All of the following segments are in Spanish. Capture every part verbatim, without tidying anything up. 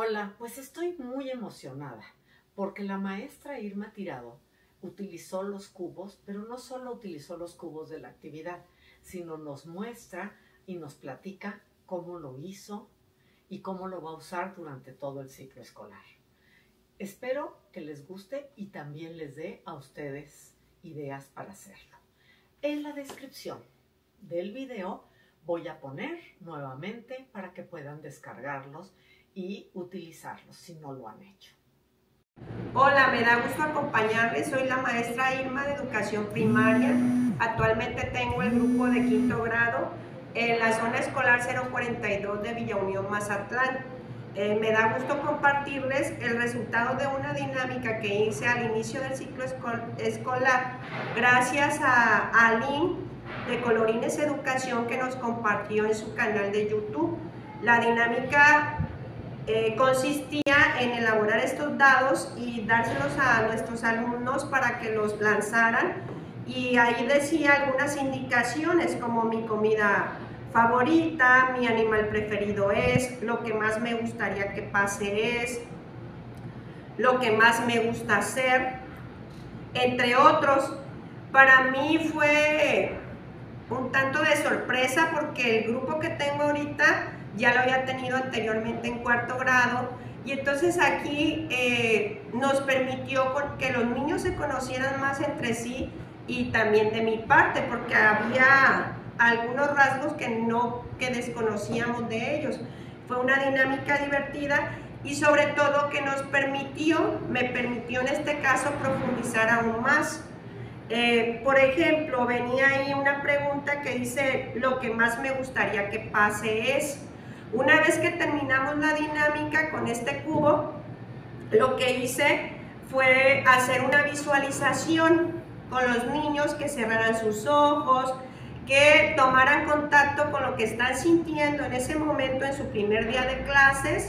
Hola, pues estoy muy emocionada porque la maestra Irma Tirado utilizó los cubos, pero no solo utilizó los cubos de la actividad, sino nos muestra y nos platica cómo lo hizo y cómo lo va a usar durante todo el ciclo escolar. Espero que les guste y también les dé a ustedes ideas para hacerlo. En la descripción del video voy a poner nuevamente para que puedan descargarlos y utilizarlos si no lo han hecho. Hola, me da gusto acompañarles. Soy la maestra Irma de Educación Primaria. Actualmente tengo el grupo de quinto grado en la zona escolar cero cuarenta y dos de Villa Unión, Mazatlán. Eh, me da gusto compartirles el resultado de una dinámica que hice al inicio del ciclo escolar gracias a Aline de Colorines Educación, que nos compartió en su canal de YouTube. La dinámica Eh, consistía en elaborar estos dados y dárselos a nuestros alumnos para que los lanzaran, y ahí decía algunas indicaciones como mi comida favorita, mi animal preferido es, lo que más me gustaría que pase es, lo que más me gusta hacer, entre otros. Para mí fue un tanto de sorpresa porque el grupo que tengo ahorita ya lo había tenido anteriormente en cuarto grado, y entonces aquí eh, nos permitió que los niños se conocieran más entre sí y también de mi parte, porque había algunos rasgos que no, que desconocíamos de ellos. Fue una dinámica divertida y sobre todo que nos permitió, me permitió en este caso profundizar aún más. Eh, por ejemplo, venía ahí una pregunta que dice, lo que más me gustaría que pase es. Una vez que terminamos la dinámica con este cubo, lo que hice fue hacer una visualización con los niños, que cerraran sus ojos, que tomaran contacto con lo que están sintiendo en ese momento en su primer día de clases,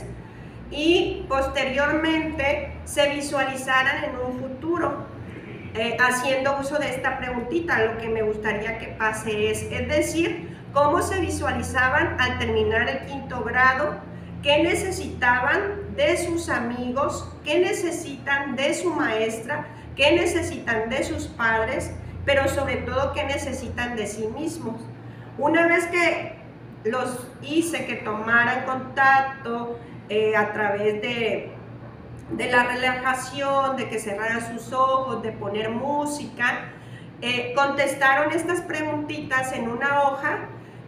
y posteriormente se visualizaran en un futuro, eh, haciendo uso de esta preguntita, lo que me gustaría que pase es, es decir, cómo se visualizaban al terminar el quinto grado, qué necesitaban de sus amigos, qué necesitan de su maestra, qué necesitan de sus padres, pero sobre todo qué necesitan de sí mismos. Una vez que los hice que tomaran contacto eh, a través de, de la relajación, de que cerraran sus ojos, de poner música, eh, contestaron estas preguntitas en una hoja,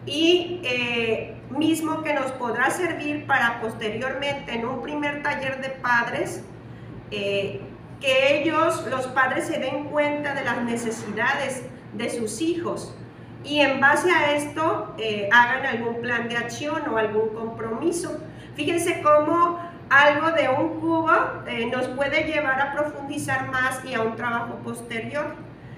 y eh, mismo que nos podrá servir para posteriormente en un primer taller de padres, eh, que ellos, los padres, se den cuenta de las necesidades de sus hijos y en base a esto eh, hagan algún plan de acción o algún compromiso. Fíjense cómo algo de un cubo eh, nos puede llevar a profundizar más y a un trabajo posterior.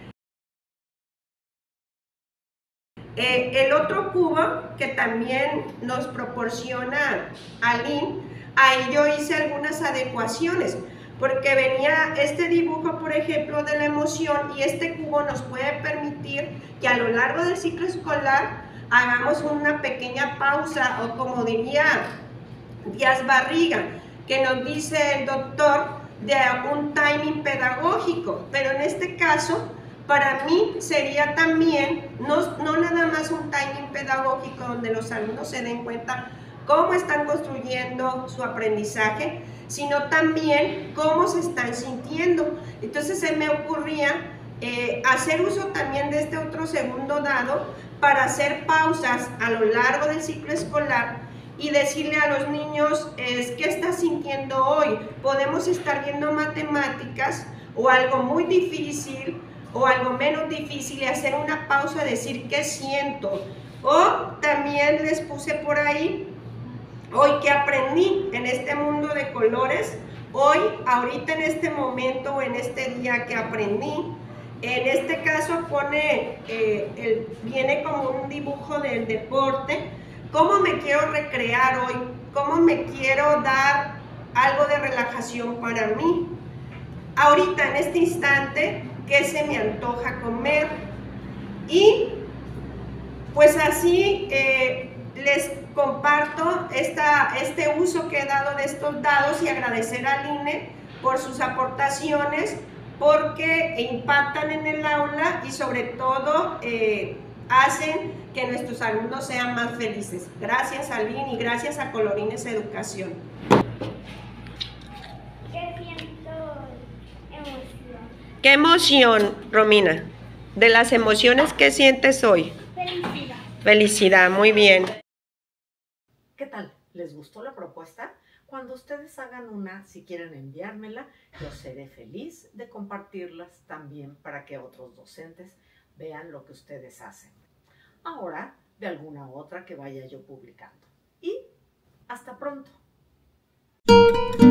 Eh, el otro cubo que también nos proporciona Aline, ahí yo hice algunas adecuaciones, porque venía este dibujo, por ejemplo, de la emoción, y este cubo nos puede permitir que a lo largo del ciclo escolar hagamos una pequeña pausa, o como diría Díaz Barriga, que nos dice el doctor, de un timing pedagógico, pero en este caso para mí sería también, no, no nada más un timing pedagógico donde los alumnos se den cuenta cómo están construyendo su aprendizaje, sino también cómo se están sintiendo. Entonces se me ocurría eh, hacer uso también de este otro segundo dado para hacer pausas a lo largo del ciclo escolar y decirle a los niños, eh, ¿qué estás sintiendo hoy? Podemos estar viendo matemáticas o algo muy difícil o algo menos difícil, y hacer una pausa, decir qué siento. O también les puse por ahí, hoy qué aprendí en este mundo de colores, hoy, ahorita en este momento o en este día que aprendí. En este caso pone, eh, el, viene como un dibujo del deporte, cómo me quiero recrear hoy, cómo me quiero dar algo de relajación para mí. Ahorita en este instante, ¿qué se me antoja comer? Y pues así eh, les comparto esta, este uso que he dado de estos dados y agradecer al I N E por sus aportaciones, porque impactan en el aula y sobre todo eh, hacen que nuestros alumnos sean más felices. Gracias al I N E y gracias a Colorines Educación. ¿Qué siento? Emoción. ¿Qué emoción, Romina? De las emociones, ¿qué sientes hoy? Felicidad. Felicidad, muy bien. ¿Qué tal? ¿Les gustó la propuesta? Cuando ustedes hagan una, si quieren enviármela, yo seré feliz de compartirlas también para que otros docentes vean lo que ustedes hacen. Ahora, de alguna otra que vaya yo publicando. Y hasta pronto.